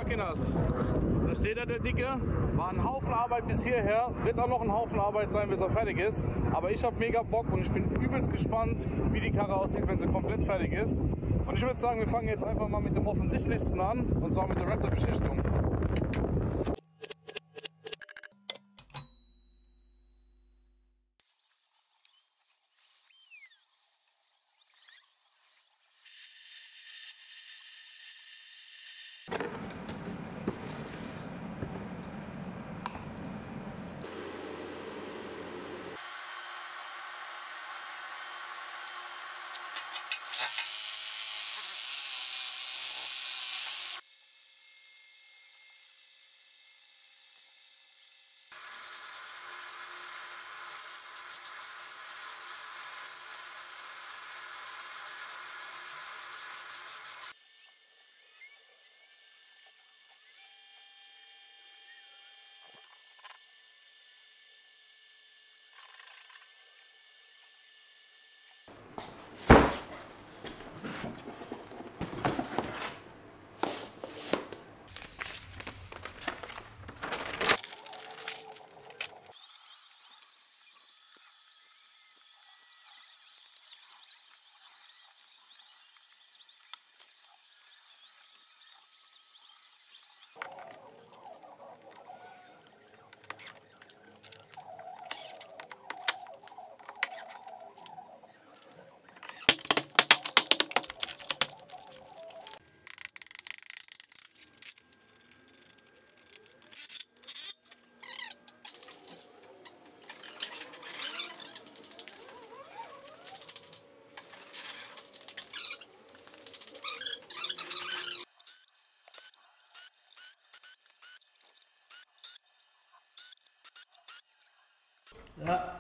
Kinders. Da steht er, der Dicke. War ein Haufen Arbeit bis hierher. Wird auch noch ein Haufen Arbeit sein, bis er fertig ist. Aber ich habe mega Bock und ich bin übelst gespannt, wie die Karre aussieht, wenn sie komplett fertig ist. Und ich würde sagen, wir fangen jetzt einfach mal mit dem offensichtlichsten an. Und zwar mit der Raptor-Beschichtung. Ja.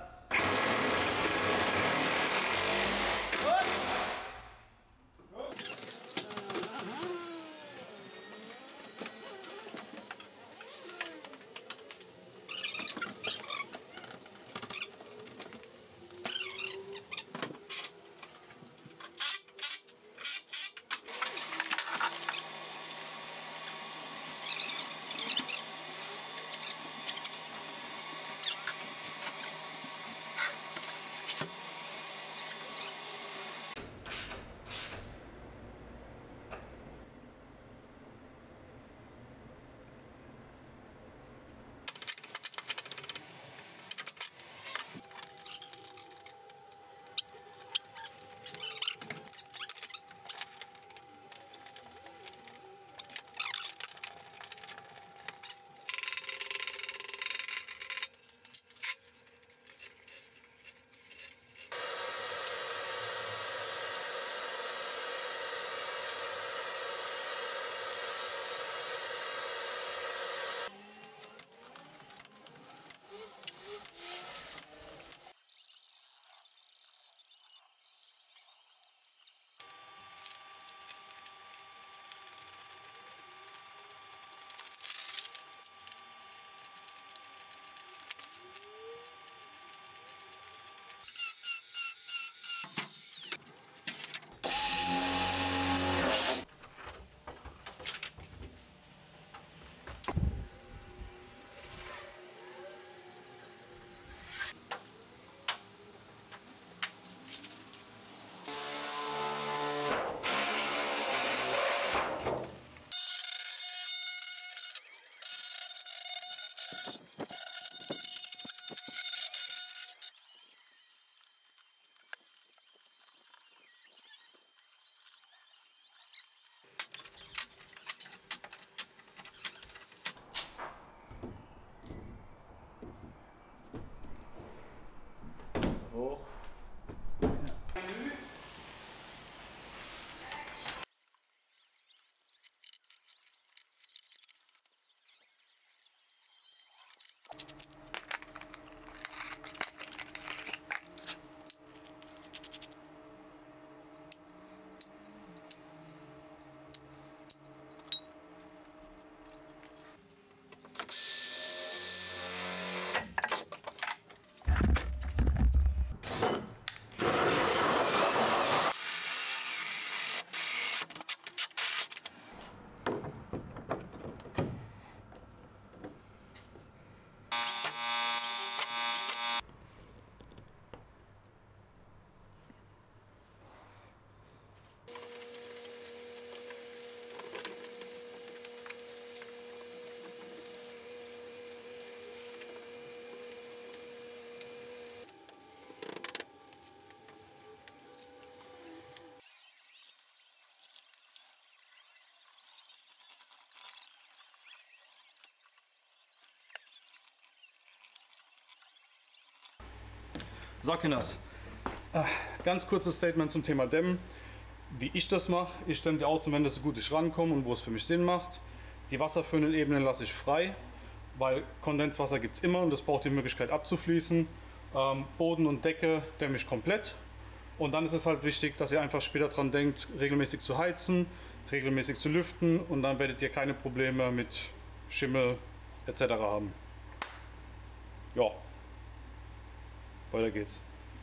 So, Kinders. Ganz kurzes Statement zum Thema Dämmen. Wie ich das mache, ich dämme die Außenwände so gut ich rankomme und wo es für mich Sinn macht. Die wasserführenden Ebenen lasse ich frei, weil Kondenswasser gibt es immer und das braucht die Möglichkeit abzufließen. Boden und Decke dämme ich komplett. Und dann ist es halt wichtig, dass ihr einfach später dran denkt, regelmäßig zu heizen, regelmäßig zu lüften und dann werdet ihr keine Probleme mit Schimmel etc. haben. Ja, weiter geht's.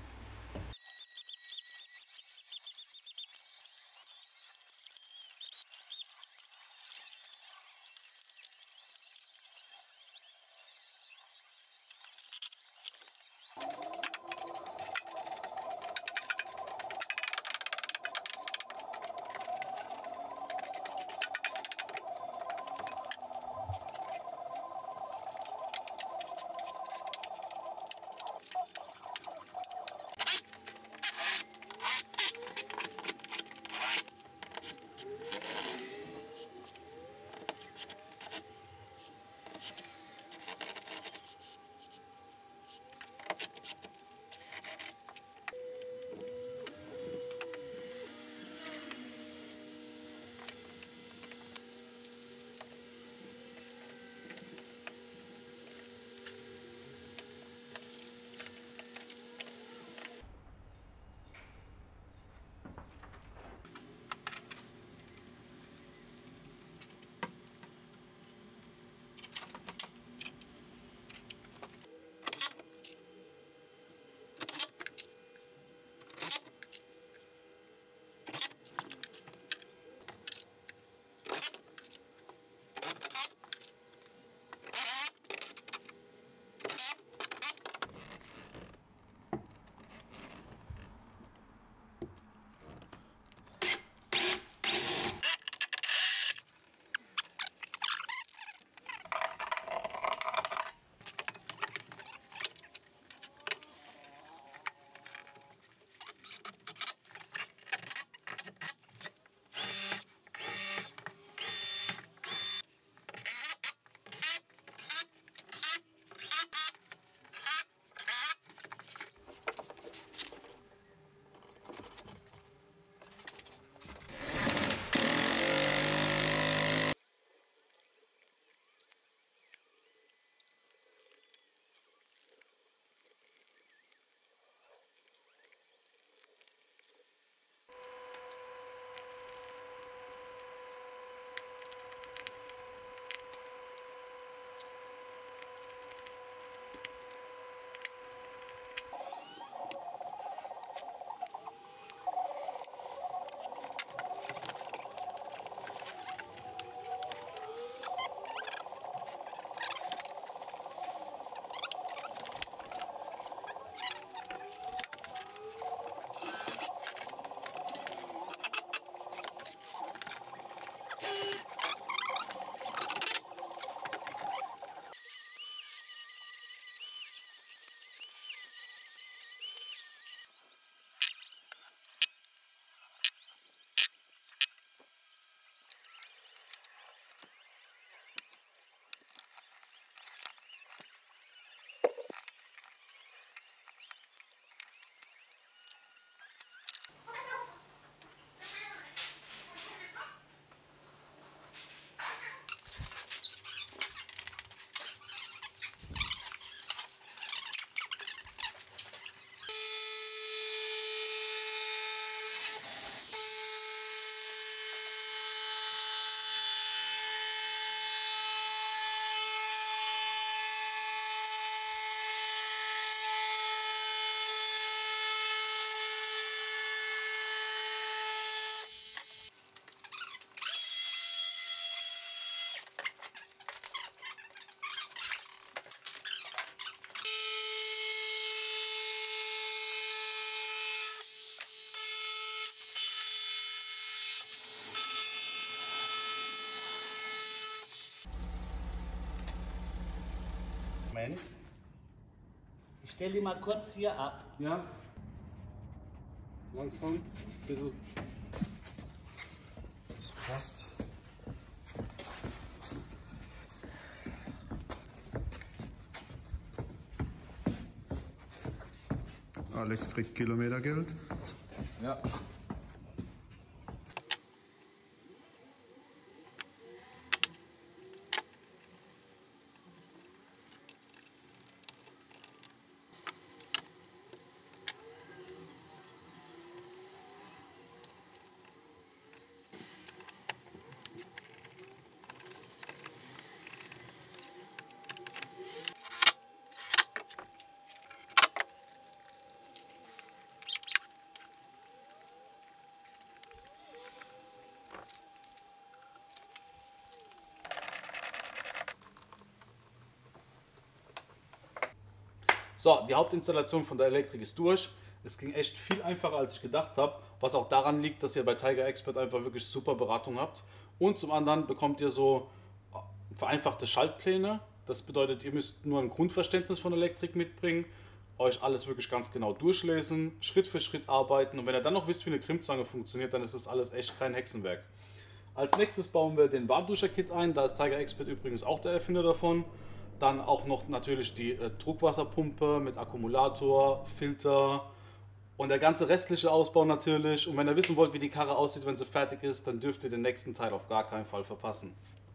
Moment. Ich stelle die mal kurz hier ab. Ja. Langsam. Ein bisschen. Das passt. Alex kriegt Kilometergeld. Ja. So, die Hauptinstallation von der Elektrik ist durch. Es ging echt viel einfacher, als ich gedacht habe, was auch daran liegt, dass ihr bei Tiger Expert einfach wirklich super Beratung habt. Und zum anderen bekommt ihr so vereinfachte Schaltpläne. Das bedeutet, ihr müsst nur ein Grundverständnis von Elektrik mitbringen, euch alles wirklich ganz genau durchlesen, Schritt für Schritt arbeiten. Und wenn ihr dann noch wisst, wie eine Crimpzange funktioniert, dann ist das alles echt kein Hexenwerk. Als nächstes bauen wir den Warmduscher-Kit ein. Da ist Tiger Expert übrigens auch der Erfinder davon. Dann auch noch natürlich die Druckwasserpumpe mit Akkumulator, Filter und der ganze restliche Ausbau natürlich. Und wenn ihr wissen wollt, wie die Karre aussieht, wenn sie fertig ist, dann dürft ihr den nächsten Teil auf gar keinen Fall verpassen.